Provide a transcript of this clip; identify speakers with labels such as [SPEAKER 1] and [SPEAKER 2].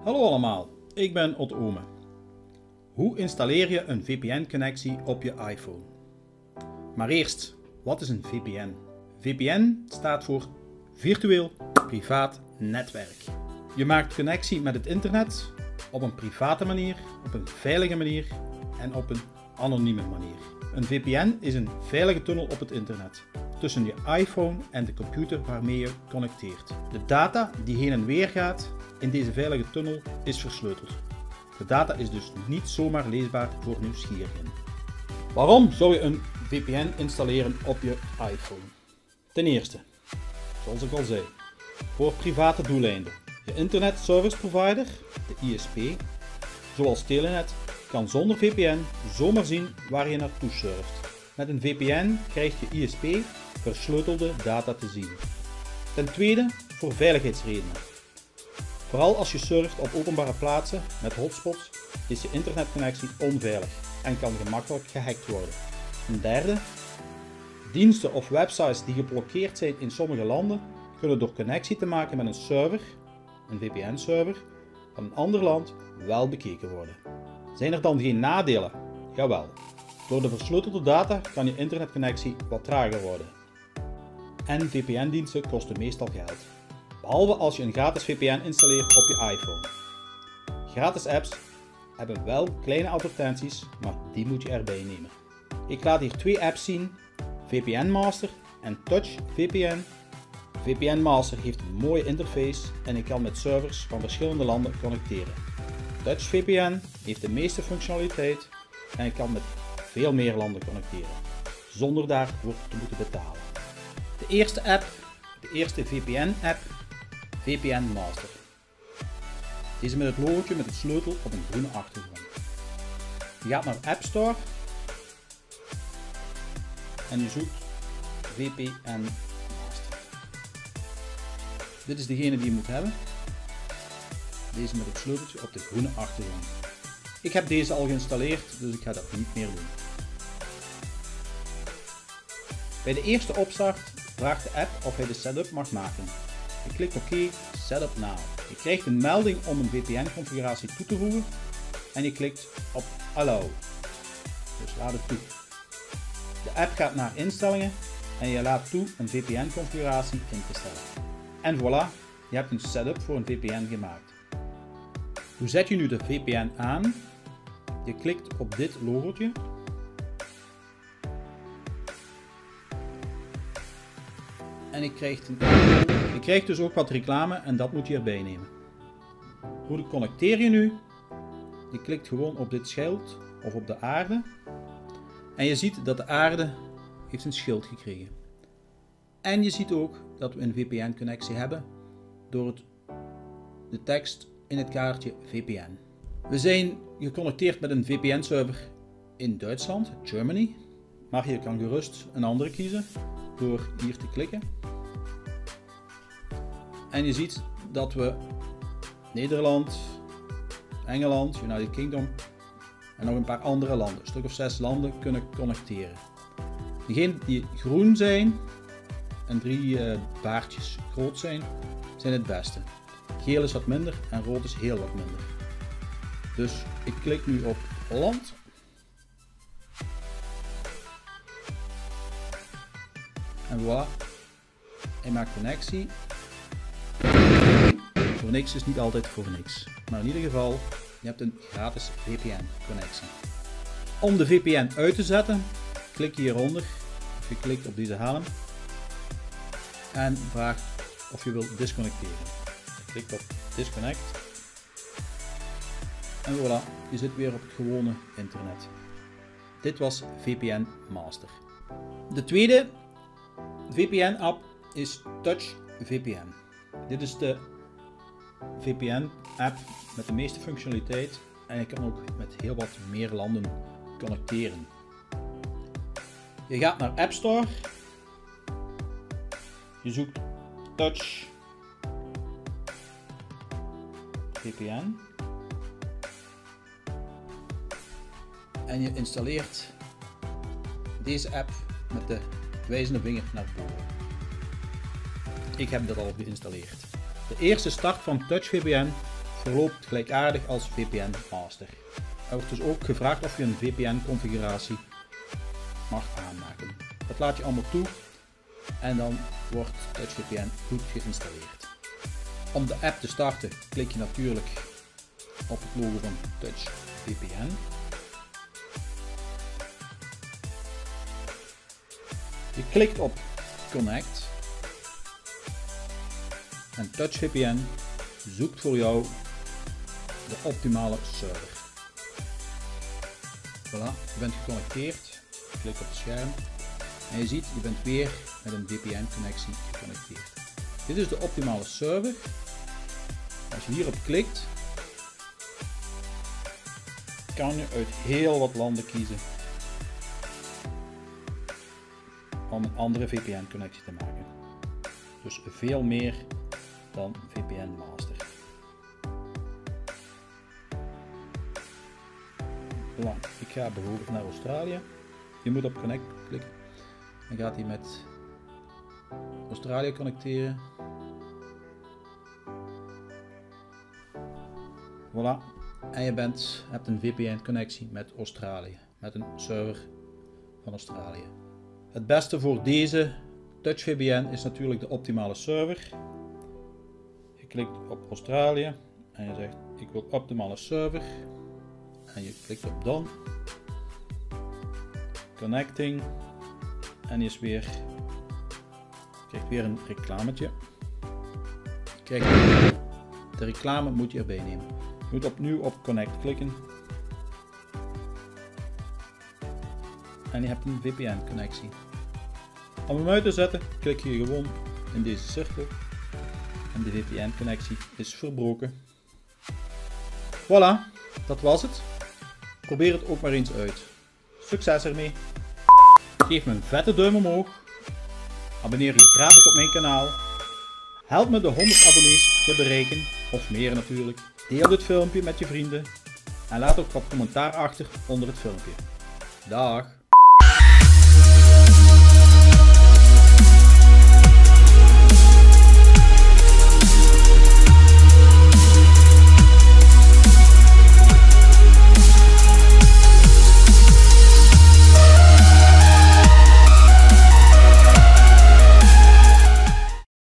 [SPEAKER 1] Hallo allemaal, ik ben Otto Oome. Hoe installeer je een VPN-connectie op je iPhone? Maar eerst, wat is een VPN? VPN staat voor Virtueel Privaat Netwerk. Je maakt connectie met het internet op een private manier, op een veilige manier en op een anonieme manier. Een VPN is een veilige tunnel op het internet tussen je iPhone en de computer waarmee je connecteert. De data die heen en weer gaat in deze veilige tunnel is versleuteld. De data is dus niet zomaar leesbaar voor nieuwsgierigen. Waarom zou je een VPN installeren op je iPhone? Ten eerste, zoals ik al zei, voor private doeleinden. Je Internet Service Provider, de ISP, zoals Telenet, kan zonder VPN zomaar zien waar je naartoe surft. Met een VPN krijgt je ISP versleutelde data te zien. Ten tweede, voor veiligheidsredenen. Vooral als je surft op openbare plaatsen met hotspots, is je internetconnectie onveilig en kan gemakkelijk gehackt worden. Ten derde, diensten of websites die geblokkeerd zijn in sommige landen, kunnen door connectie te maken met een server, een VPN-server, van een ander land wel bekeken worden. Zijn er dan geen nadelen? Jawel. Door de versleutelde data kan je internetconnectie wat trager worden. En VPN-diensten kosten meestal geld. Behalve als je een gratis VPN installeert op je iPhone. Gratis apps hebben wel kleine advertenties, maar die moet je erbij nemen. Ik laat hier twee apps zien, VPN Master en Touch VPN. VPN Master heeft een mooie interface en ik kan met servers van verschillende landen connecteren. Touch VPN heeft de meeste functionaliteit en ik kan met veel meer landen connecteren, zonder daarvoor te moeten betalen. De eerste VPN-app, VPN Master. Deze met het logotje met het sleutel op een groene achtergrond. Je gaat naar App Store en je zoekt VPN Master. Dit is degene die je moet hebben. Deze met het sleuteltje op de groene achtergrond. Ik heb deze al geïnstalleerd, dus ik ga dat niet meer doen. Bij de eerste opstart vraagt de app of hij de setup mag maken. Je klikt OK, Setup Now. Je krijgt een melding om een VPN-configuratie toe te voegen en je klikt op Allow. Dus laat het toe. De app gaat naar instellingen en je laat toe een VPN-configuratie in te stellen. En voilà, je hebt een setup voor een VPN gemaakt. Hoe zet je nu de VPN aan? Je klikt op dit logotje. En je krijgt dus ook wat reclame en dat moet je erbij nemen. Hoe connecteer je nu? Je klikt gewoon op dit schild of op de aarde. En je ziet dat de aarde heeft een schild gekregen. En je ziet ook dat we een VPN-connectie hebben door de tekst in het kaartje VPN. We zijn geconnecteerd met een VPN-server in Duitsland, Germany. Maar je kan gerust een andere kiezen door hier te klikken. En je ziet dat we Nederland, Engeland, United Kingdom en nog een paar andere landen, een stuk of 6 landen, kunnen connecteren. Degenen die groen zijn en 3 baardjes groot zijn het beste. Geel is wat minder en rood is heel wat minder. Dus ik klik nu op Holland. En voilà, hij maakt connectie. Voor niks is niet altijd voor niks. Maar in ieder geval, je hebt een gratis VPN connectie. Om de VPN uit te zetten, klik je hieronder. Of je klikt op deze helm. En vraagt of je wilt disconnecteren. Je klikt op disconnect. En voilà, je zit weer op het gewone internet. Dit was VPN Master. De tweede VPN-app is Touch VPN. Dit is de VPN-app met de meeste functionaliteit en je kan ook met heel wat meer landen connecteren. Je gaat naar App Store, je zoekt Touch VPN en je installeert deze app met de wijzende vinger naar boven. Ik heb dat al geïnstalleerd. De eerste start van Touch VPN verloopt gelijkaardig als VPN Master. Er wordt dus ook gevraagd of je een VPN configuratie mag aanmaken. Dat laat je allemaal toe en dan wordt TouchVPN goed geïnstalleerd. Om de app te starten klik je natuurlijk op het logo van TouchVPN. Je klikt op Connect en TouchVPN zoekt voor jou de optimale server. Voilà, je bent geconnecteerd. Klik op het scherm en je ziet, je bent weer met een VPN connectie geconnecteerd. Dit is de optimale server. Als je hierop klikt, kan je uit heel wat landen kiezen om een andere VPN connectie te maken. Dus veel meer dan VPN Master. Voilà, ik ga bijvoorbeeld naar Australië. Je moet op Connect klikken. Dan gaat hij met Australië connecteren. Voilà. En je hebt een VPN connectie met Australië. Met een server van Australië. Het beste voor deze TouchVPN is natuurlijk de optimale server. Je klikt op Australië en je zegt ik wil optimale server. En je klikt op Done. Connecting. En je krijgt weer een reclametje. Kijk, de reclame moet je erbij nemen. Je moet opnieuw op Connect klikken. En je hebt een VPN connectie. Om hem uit te zetten klik je gewoon in deze cirkel. En de VPN connectie is verbroken. Voilà, dat was het. Probeer het ook maar eens uit. Succes ermee! Geef me een vette duim omhoog. Abonneer je gratis op mijn kanaal. Help me de 100 abonnees te bereiken, of meer natuurlijk. Deel dit filmpje met je vrienden. En laat ook wat commentaar achter onder het filmpje. Dag!